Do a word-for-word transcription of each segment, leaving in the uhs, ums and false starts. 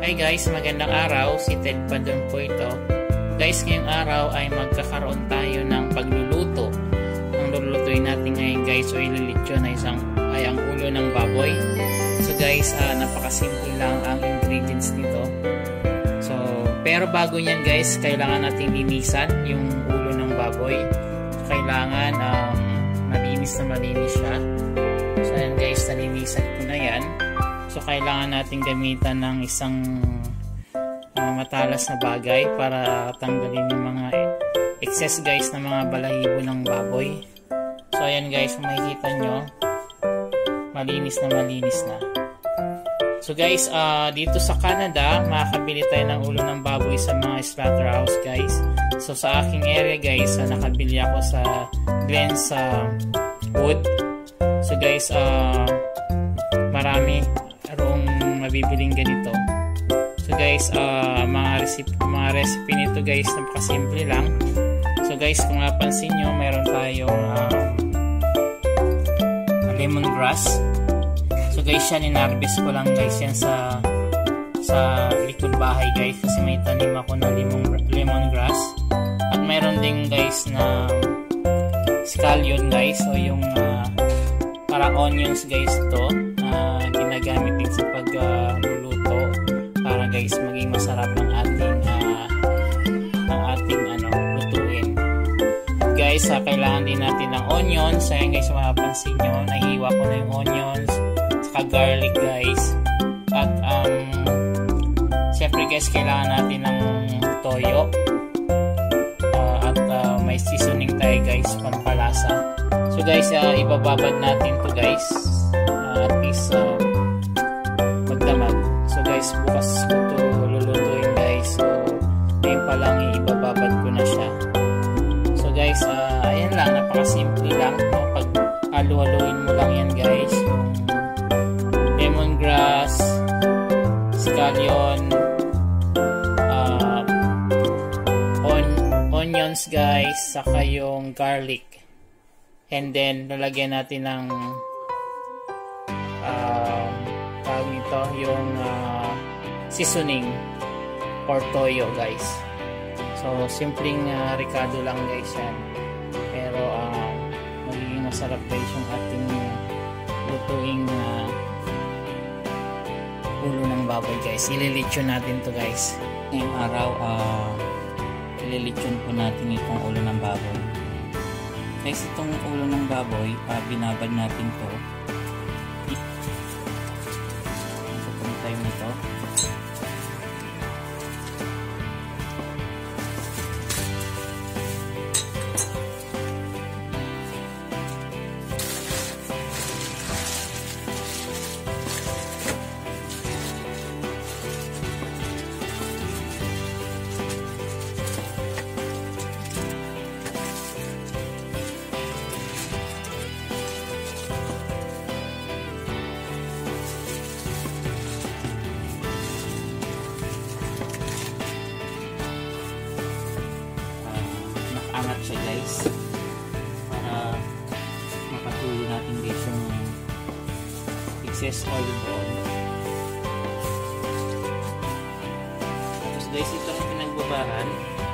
Hi guys, magandang araw. Seated pa doon po ito. Guys, ngayong araw ay magkakaroon tayo ng pagluluto. Ang lulutuin natin ngayon guys o ililitsyon ay, isang, ay ang ulo ng baboy. So guys, uh, napakasimple lang ang ingredients nito. So, pero bago nyan guys, kailangan natin linisan yung ulo ng baboy. So, kailangan um, malinis na malinis siya. So ayan guys, nalinisan ko na yan. So kailangan natin gamitan ng isang uh, matalas na bagay para tanggalin yung mga excess guys na mga balahibo ng baboy. So ayan guys, kung makikita nyo, malinis na malinis na. So guys, uh, dito sa Canada, makakabili tayo ng ulo ng baboy sa mga slaughterhouse guys. So sa aking area guys, uh, nakabili ako sa Glens uh, Wood. So guys, uh, marami arong mabibiling ganito. So guys, uh, mga recipe, mga recipe nito guys, napakasimple lang. So guys, kung napansin nyo, meron tayong um, lemongrass. So guys, yan, inarbis ko lang guys yan sa sa likod bahay guys, kasi may tanim ako na lemon, lemongrass. At meron din guys na scallion guys, o yung uh, parang onions guys to, uh, ginagamit din sa pagluluto uh, para guys maging masarap ang ating uh, ang ating ano, lutuin. Guys, uh, kailangan din natin ng onions. Ayan guys, mapapansin nyo, nahiwa ko na yung onions, saka garlic guys. At um, syempre guys, kailangan natin ng toyo. Uh, at uh, may seasoning tayo guys, pampalasa. So guys, uh, ibababad natin to guys, uh, at least uh, magdamag. So guys, bukas ko to lulutuin guys. So ngayon pa lang ibababad ko na siya. So guys, uh, ayan lang, napakasimple lang, no? Pag alu-aluin mo lang yan guys, yung lemongrass, scallion, uh, on onions guys, saka yung garlic. And then, lalagyan natin ng uh, tawag nito, yung uh, seasoning or toyo guys. So, simpleng uh, ricado lang guys yan. Pero, uh, magiging masarap guys yung ating lutuing uh, ulo ng baboy guys. Ililitsyon natin to guys. Ngayong araw, uh, ililitsyon po natin itong ulo ng baboy. Guys, itong ulo ng baboy, uh, binabad natin to. Ito po tayo nito. Angat siya guys, para mapatuloy natin guys yung excess olive oil. Tapos guys, ito ang pinagbabaran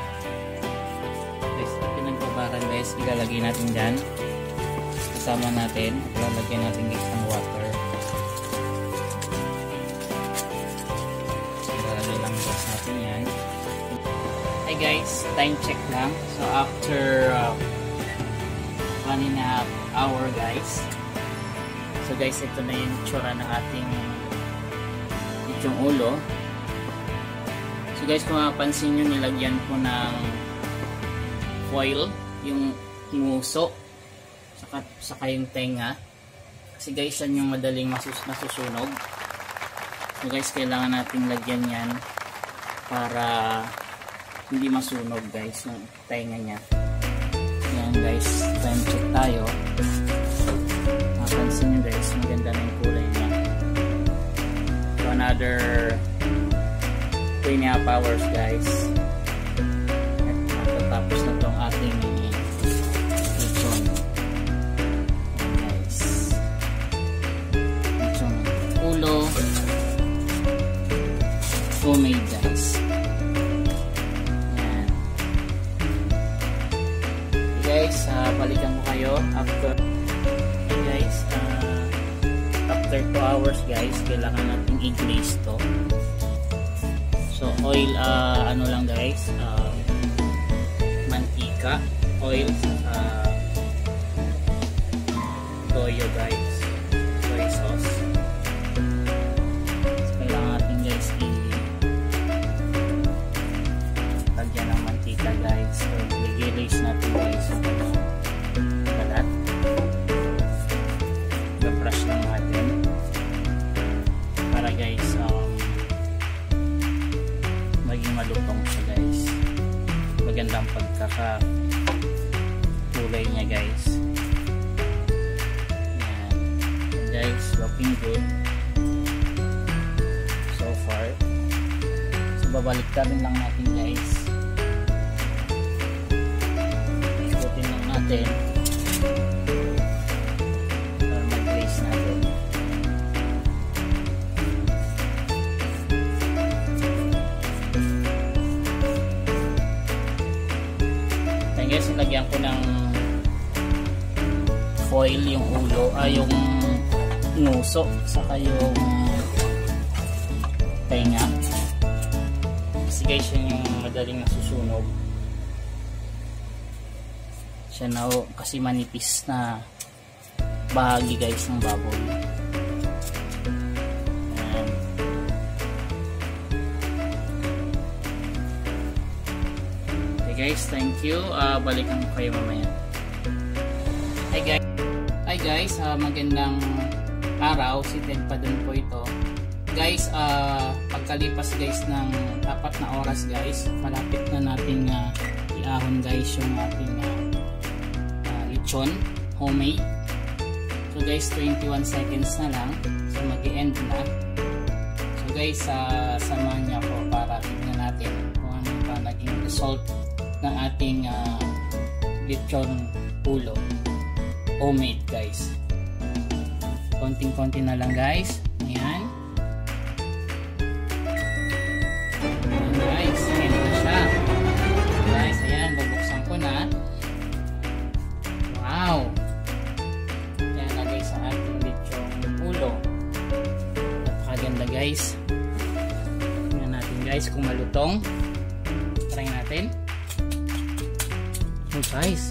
guys, ito pinagbabaran guys, ilalagay natin dyan kasama natin, ilalagay natin guys ng water. Ilalagay lang guys natin yan. Hi guys, time check lang. So after uh, one and a half hour guys. So guys, ito na yung tsura ng ating itong ulo. So guys, kung mapapansin nyo, nilagyan ko ng foil yung nguso saka, saka yung tenga. Kasi guys, yan yung madaling masus nasusunog. So guys, kailangan natin lagyan yan para hindi masunog guys yung tenga niya. Yan guys, time check tayo. Mapansin nyo guys, maganda na yung kulay niya. So another two and a half hours guys, at matatapos na itong ating lechon guys. Lechon ulo. homemade guys. Ayan. Okay guys, uh, balikan ko kayo after okay guys, uh, after two hours guys, kailangan natin i-glaze to. So oil, uh, ano lang guys, uh, mantika, oil, uh, toyo guys, soy sauce. So kailangan natin guys i-lagyan ng mantika guys. So i-glaze natin guys kalat. I-brush lang natin para guys um, maging malutong siya guys. Magandang pagkaka kulay niya guys. Ayan. And guys, looking good so far. So babalik ka rin lang natin guys. Ikutin lang natin para mag-glaze natin. Ayan guys, nilagyan ko ng foil yung ulo, ay ah, yung nguso, saka yung tenga. Kasi guys, yun yung madaling nasusunog. Siya na o, kasi manipis na bahagi guys ng baboy. Ayan. Okay guys, thank you. Uh, balikan ko kayo mamaya. Hi guys. Hi guys, uh, magandang araw. Si Ted Padon po ito. Guys, uh, pagkalipas guys ng apat na oras guys, malapit na nating uh, iahon guys yung ating uh, uh, lechon homemade. So guys, twenty-one seconds na lang. So mag-i-end na. So guys, uh, samahan niyo ako para tignan natin kung ano pa naging result ng ating uh, lechon ulo homemade guys. Konting-konti na lang guys. Ayan. Ayan guys, ayan na siya. Guys, ayan, bubuksan ko na. Wow. Ayan na guys ang ating lechon ulo. Napakaganda guys. Tingnan natin guys kung malutong. Try natin. Oh guys.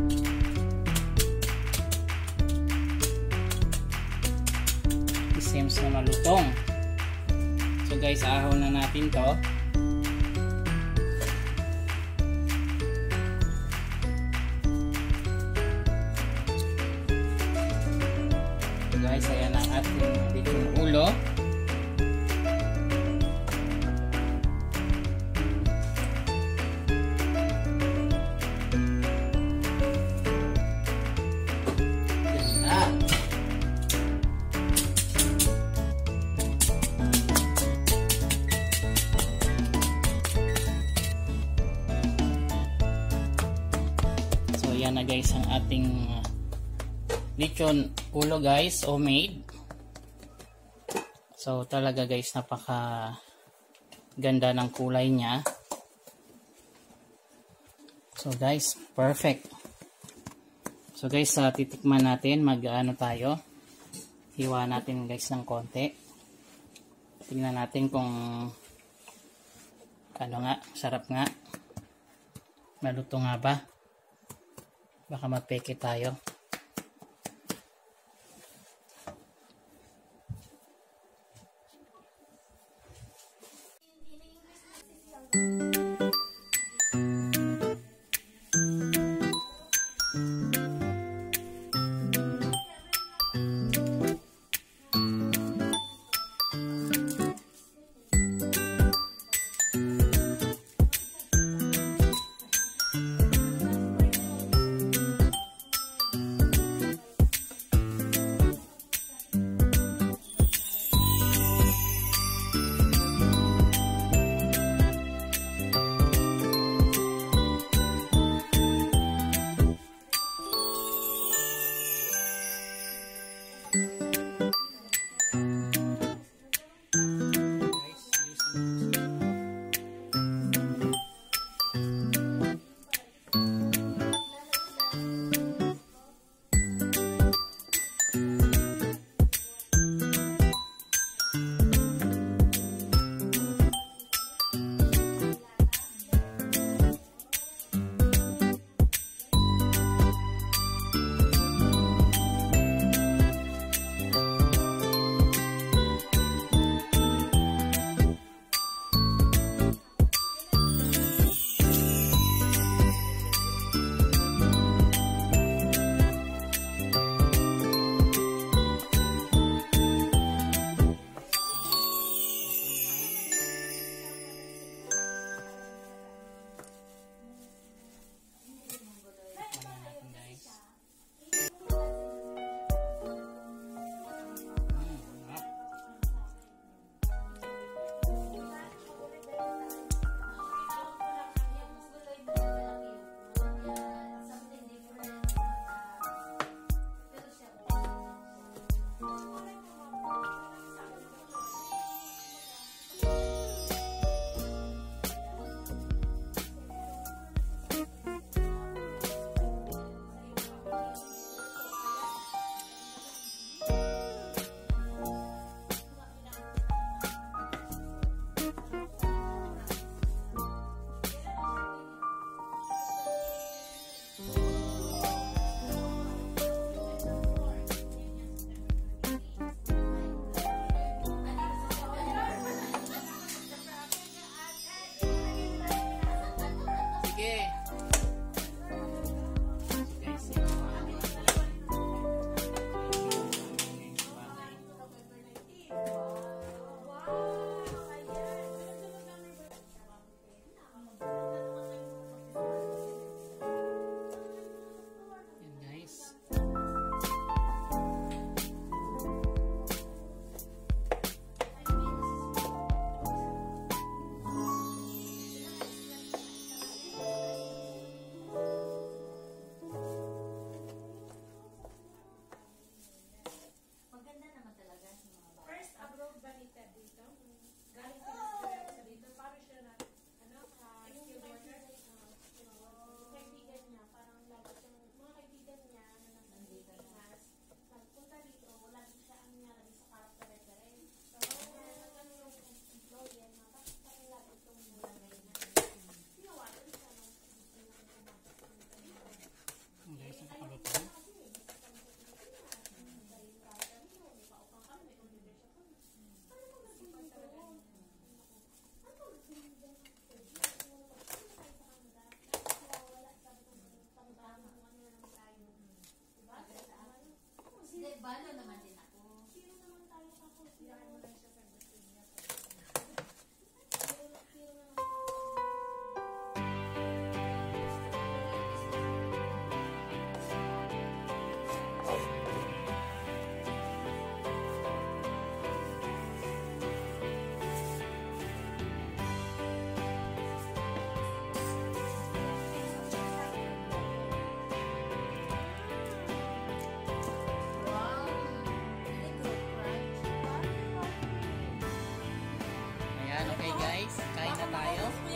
Seems na malutong. So guys, ahon na natin to. So guys, ayan ang ating lechon ulo. Yan na guys ang ating lechon ulo guys, homemade. So talaga guys, napaka ganda ng kulay niya. So guys, perfect. So guys, uh, titikman natin, mag-ano tayo, hiwa natin guys ng konti. Tingnan natin kung ano nga, sarap nga, maluto nga ba. Baka mapeke tayo.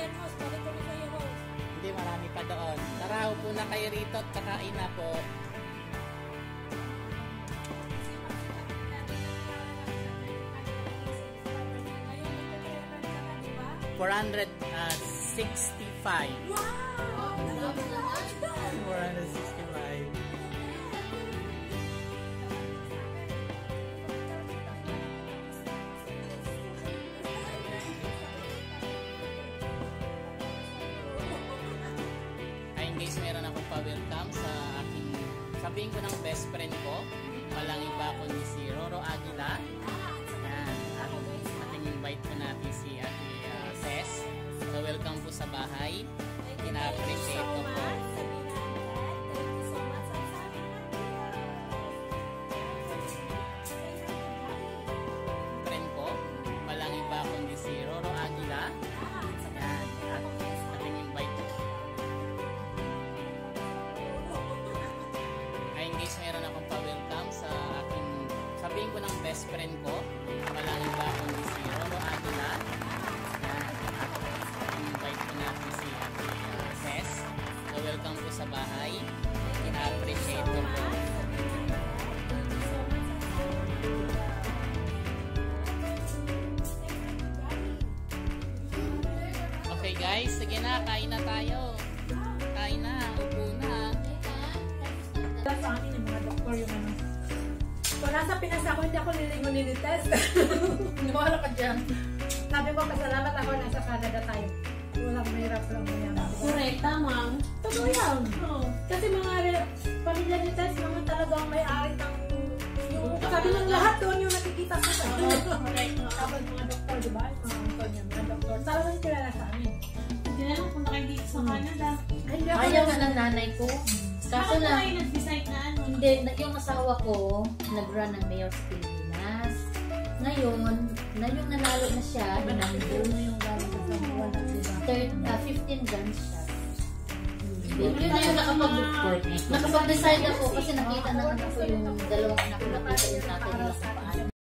lighthouse. Balik kami kayo, host. Hindi, marami pa doon. Tara, upo na kayo rito at kakain na po. four hundred sixty-five. Wow! four hundred sixty-five. Ayun guys, meron akong pa-welcome sa aking, sabihin ko ng best friend ko. Walang iba kundi si Roro Aguila. Yan. At ating invite po natin si Ate uh, Tess. So welcome po sa bahay. Ina-appreciate ko po. Friend ko, walang iba kundi si Roro Aguila. Yan. At ating invite po. Ayun guys, meron akong pa-welcome sa aking, sabihin ko ng best friend ko. Walang iba kundi si Roro Aguila. Yan. At invite po natin si Ate uh, Tess. So welcome po sa bahay. Ina-appreciate ko po. Okay guys, sige na, kain na tayo. Kain na, upo na. Sa amin yung mga doktor yung ano. So, nasa Pinas ako, hindi ako lilingon ni Tess. Nawala ka dyan. Sabi ko, pasalamat ako, nasa Canada tayo. Walang mahirap lang mo yan. Correct, tama. Totoo yan. Oh. Kasi mga pamilya ni Tess, naman talagang may-ari ng yung, sabi ng lahat doon yung nakikita ko sa Correct. tapos mga doktor, di ba? Mga doktor niya, mga doktor. Talagang kilala sa amin. Hindi na lang punta kayo dito sa Canada. Ay, hindi ako Ayaw nga ng nanay ko. Kaso Bakit na, na kayo nag-decide na ano? hindi, yung asawa ko, nag-run ng Mayor's Pilipinas. Ngayon, na yung nanalo na siya, hinandun na yung galing sa Samuel, third, uh, fifteen guns siya. Yun na yung nakapag- nakapag-decide ako kasi nakita naman ako yung dalawang anak ko, nakita yung tatay nila kung paano.